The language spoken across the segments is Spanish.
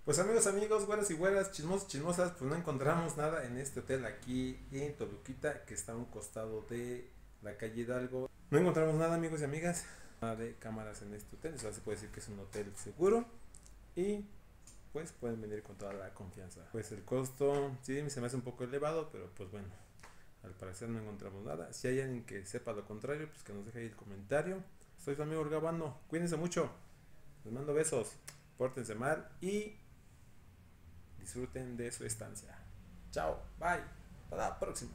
Pues amigos, güeras y güeras, chismosos, chismosas, pues no encontramos nada en este hotel aquí en Toluquita, que está a un costado de la calle Hidalgo. No encontramos nada, amigos y amigas, nada de cámaras en este hotel, eso se puede decir que es un hotel seguro y pues pueden venir con toda la confianza. Pues el costo, sí, se me hace un poco elevado, pero pues bueno, al parecer no encontramos nada. Si hay alguien que sepa lo contrario, pues que nos deje ahí el comentario. Soy su amigo Gabando, cuídense mucho, les mando besos, pórtense mal y disfruten de su estancia. Chao, bye, hasta la próxima.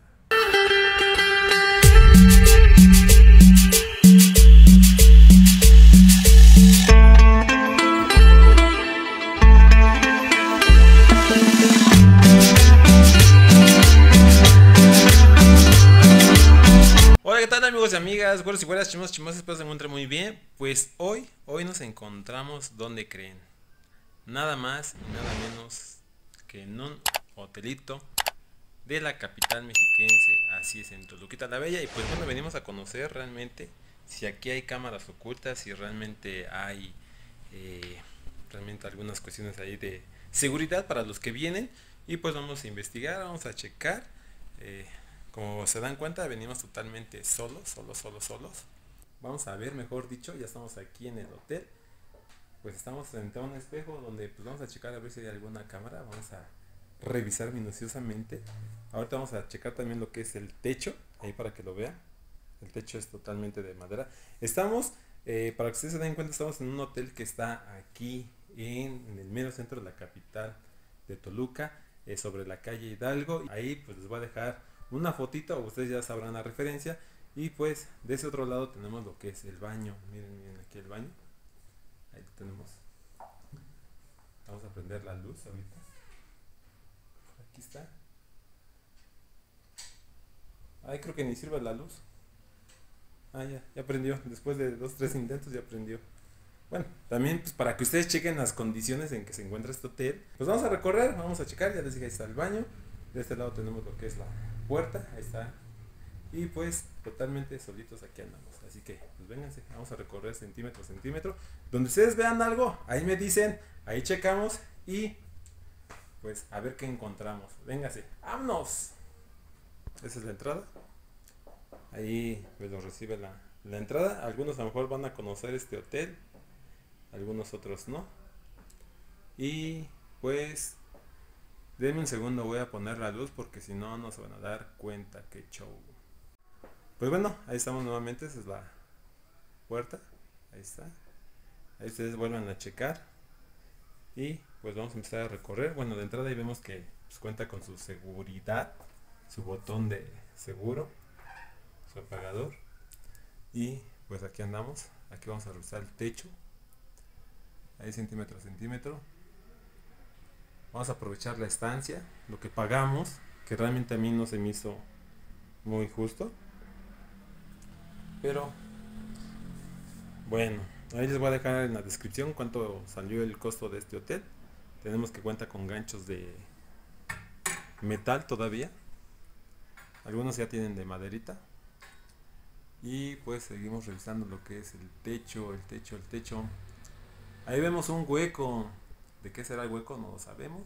Hola, ¿qué tal amigos y amigas, güeros y güeras, chimosos, chimosas? Espero se encuentren muy bien. Pues hoy nos encontramos donde creen. Nada más y nada menos que en un hotelito de la capital mexiquense, así es, en Toluquita la Bella. Y pues bueno, venimos a conocer realmente si aquí hay cámaras ocultas, si realmente hay realmente algunas cuestiones ahí de seguridad para los que vienen. Y pues vamos a investigar, vamos a checar. Como se dan cuenta, venimos totalmente solos. Vamos a ver, mejor dicho, ya estamos aquí en el hotel. Pues estamos frente a un espejo donde pues vamos a checar a ver si hay alguna cámara. Vamos a revisar minuciosamente. Ahorita vamos a checar también lo que es el techo, ahí para que lo vean. El techo es totalmente de madera. Estamos, para que ustedes se den cuenta, estamos en un hotel que está aquí en el mero centro de la capital de Toluca, sobre la calle Hidalgo. Ahí pues les voy a dejar una fotito, ustedes ya sabrán la referencia. Y pues de ese otro lado tenemos lo que es el baño. Miren aquí el baño. Ahí lo tenemos. Vamos a prender la luz ahorita. Aquí está. Ay, creo que ni sirve la luz. Ah, ya prendió. Después de 2-3 intentos ya prendió. Bueno, también pues para que ustedes chequen las condiciones en que se encuentra este hotel. Pues vamos a recorrer, vamos a checar. Ya les dije, ahí está el baño. De este lado tenemos lo que es la puerta. Ahí está. Y pues totalmente solitos aquí andamos. Así que pues vénganse, vamos a recorrer centímetro a centímetro. Donde ustedes vean algo, ahí me dicen, ahí checamos y pues a ver qué encontramos. Vénganse, vámonos. Esa es la entrada. Ahí pues los recibe la entrada. Algunos a lo mejor van a conocer este hotel, algunos otros no. Y pues denme un segundo, voy a poner la luz porque si no, no se van a dar cuenta que show. Pues bueno, ahí estamos nuevamente, esa es la puerta, ahí está. Ahí ustedes vuelvan a checar y pues vamos a empezar a recorrer. Bueno, de entrada ahí vemos que pues, cuenta con su seguridad, su botón de seguro, su apagador. Y pues aquí andamos, aquí vamos a revisar el techo, ahí centímetro a centímetro. Vamos a aprovechar la estancia, lo que pagamos, que realmente a mí no se me hizo muy justo. Pero bueno, ahí les voy a dejar en la descripción cuánto salió el costo de este hotel. Tenemos que cuenta con ganchos de metal todavía. Algunos ya tienen de maderita. Y pues seguimos revisando lo que es el techo. Ahí vemos un hueco. ¿De qué será el hueco? No lo sabemos.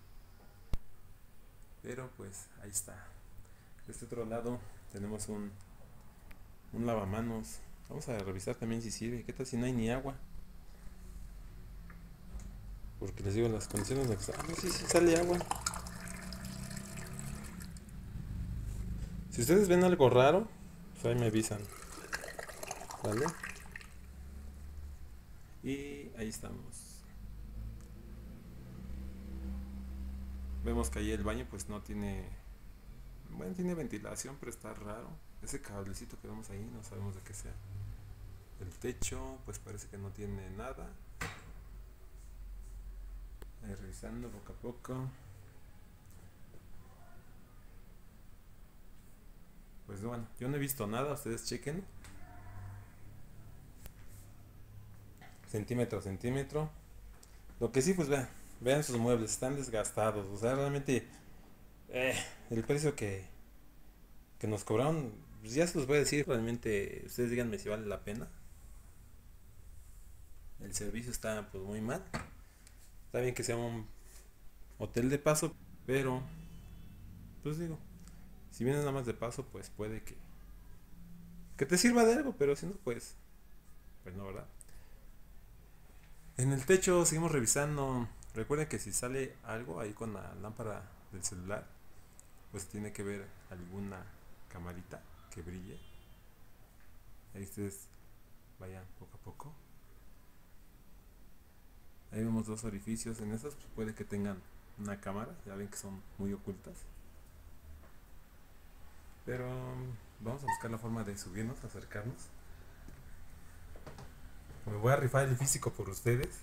Pero pues ahí está. De este otro lado tenemos un lavamanos. Vamos a revisar también si sirve. ¿Qué tal si no hay ni agua? Porque les digo las condiciones de que sí sale agua. Si ustedes ven algo raro, pues ahí me avisan. ¿Vale? Y ahí estamos. Vemos que ahí el baño pues no tiene... Bueno, tiene ventilación, pero está raro. Ese cablecito que vemos ahí, no sabemos de qué sea. El techo, pues parece que no tiene nada. Ahí revisando poco a poco. Pues bueno, yo no he visto nada, ustedes chequen. Centímetro a centímetro. Lo que sí, pues vean sus muebles, están desgastados. O sea, realmente el precio que nos cobraron, pues ya se los voy a decir. Realmente ustedes díganme si vale la pena. El servicio está pues muy mal. Está bien que sea un hotel de paso, pero pues digo, si vienes nada más de paso, pues puede que te sirva de algo, pero si no, pues no, ¿verdad? En el techo seguimos revisando. Recuerden que si sale algo ahí con la lámpara del celular, pues tiene que ver alguna camarita que brille. Ahí ustedes vayan poco a poco. Ahí vemos dos orificios. En esos pues puede que tengan una cámara. Ya ven que son muy ocultas. Pero vamos a buscar la forma de subirnos, acercarnos. Me voy a rifar el físico por ustedes.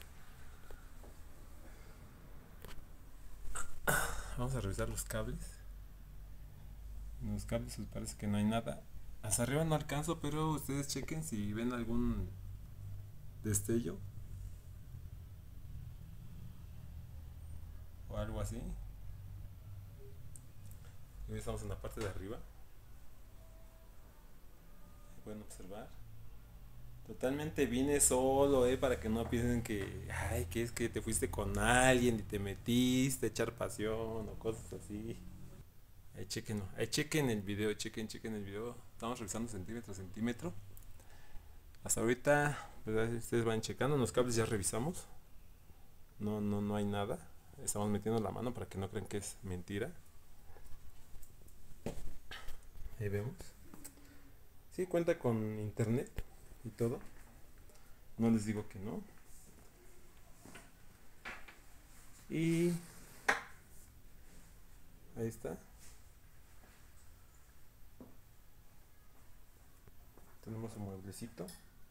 Vamos a revisar los cables. En los cables pues parece que no hay nada. Hasta arriba no alcanzo, pero ustedes chequen si ven algún destello o algo así. Y estamos en la parte de arriba. Pueden observar. Totalmente vine solo, para que no piensen que es que te fuiste con alguien y te metiste a echar pasión o cosas así. Ahí chequen, ahí chequen el video, chequen el video. Estamos revisando centímetro a centímetro. Hasta ahorita, ¿verdad? Ustedes van checando, los cables ya revisamos. No hay nada. Estamos metiendo la mano para que no crean que es mentira. Ahí vemos. Sí, cuenta con internet y todo. No les digo que no. Y ahí está. Tenemos un mueblecito.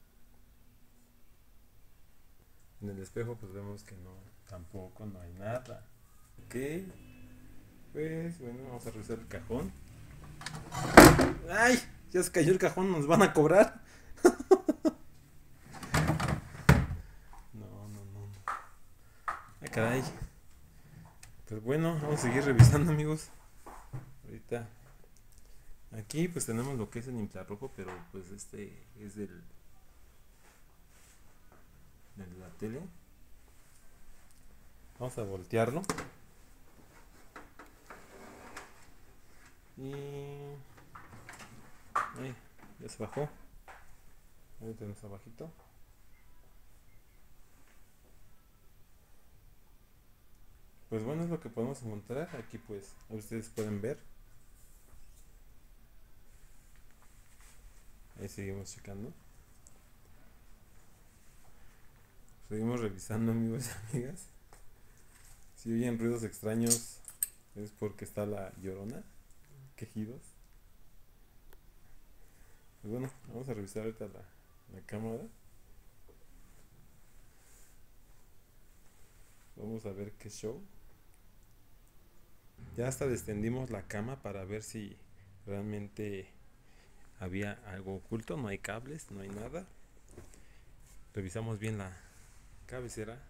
En el espejo pues vemos que no, tampoco no hay nada. Ok. Pues bueno, vamos a revisar el cajón. ¡Ay! Ya se cayó el cajón, nos van a cobrar. No. Ay, caray. Pues bueno, vamos a seguir revisando, amigos. Ahorita. Aquí pues tenemos lo que es el infrarrojo, pero pues este es de la tele. Vamos a voltearlo. Y... Ay, ya se bajó. Ahí tenemos abajito. Pues bueno, es lo que podemos encontrar. Aquí pues ustedes pueden ver. Ahí seguimos checando. Seguimos revisando, amigos y amigas. Si oyen ruidos extraños es porque está la llorona. Quejidos. Pues bueno, vamos a revisar ahorita la cámara. Vamos a ver qué show. Ya hasta descendimos la cama para ver si realmente había algo oculto. No hay cables, no hay nada. Revisamos bien la cabecera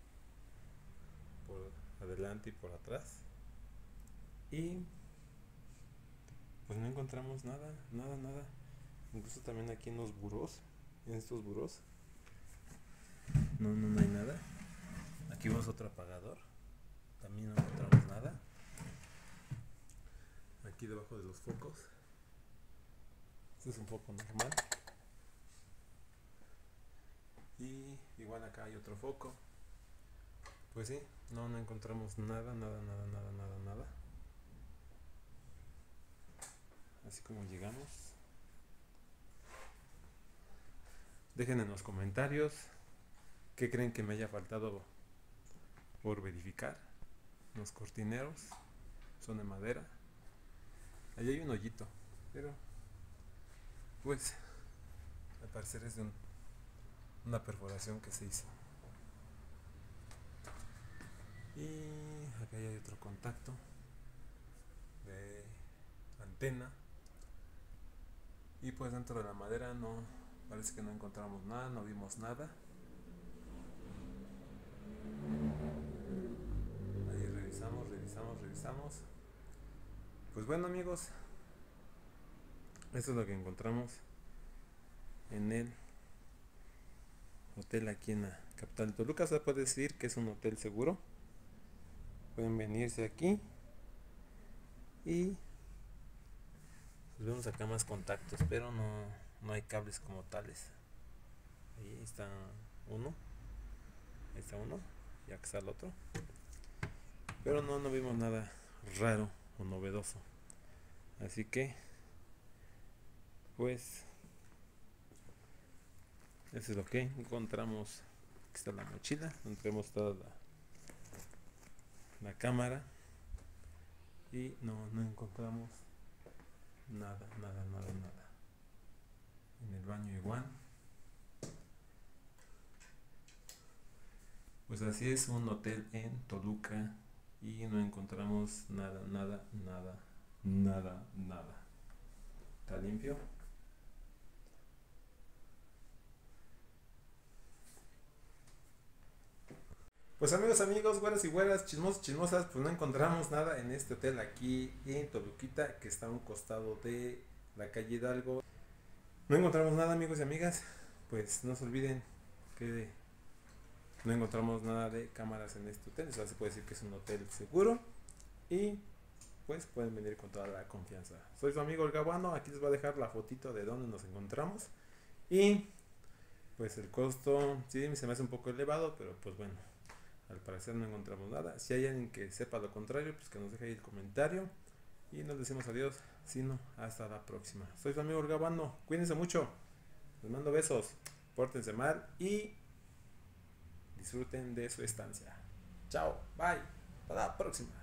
por adelante y por atrás. Y pues no encontramos nada. Incluso también aquí en los burós, en estos burós, no hay nada. Aquí vemos otro apagador, también no encontramos nada. Aquí debajo de los focos, este es un foco normal. Y igual acá hay otro foco. Pues sí, no encontramos nada. Así como llegamos. Dejen en los comentarios qué creen que me haya faltado por verificar. Los cortineros son de madera. Allí hay un hoyito, pero pues al parecer es de una perforación que se hizo. Y acá hay otro contacto de antena. Y pues dentro de la madera parece que no encontramos nada, no vimos nada. Ahí revisamos. Pues bueno, amigos, esto es lo que encontramos en el hotel aquí en capital de Toluca, se puede decir que es un hotel seguro. Pueden venirse aquí y pues vemos acá más contactos, pero no hay cables como tales. Ahí está uno, ahí está uno, y acá está el otro. Pero no vimos nada raro o novedoso. Así que, pues, eso es lo que encontramos. Aquí está la mochila, donde tenemos toda la cámara. Y no encontramos nada. En el baño igual. Pues así es un hotel en Toluca y no encontramos nada. ¿Está limpio? Pues amigos, güeras y güeras, chismosos, chismosas, pues no encontramos nada en este hotel aquí en Toluquita, que está a un costado de la calle Hidalgo. No encontramos nada, amigos y amigas, pues no se olviden que no encontramos nada de cámaras en este hotel, eso se puede decir que es un hotel seguro y pues pueden venir con toda la confianza. Soy su amigo el Gabuano, aquí les voy a dejar la fotito de donde nos encontramos y pues el costo sí se me hace un poco elevado, pero pues bueno, al parecer no encontramos nada. Si hay alguien que sepa lo contrario, pues que nos deje ahí el comentario y nos decimos adiós, sino hasta la próxima. Soy su amigo el Gabuano, cuídense mucho, les mando besos, pórtense mal y disfruten de su estancia. Chao, bye, hasta la próxima.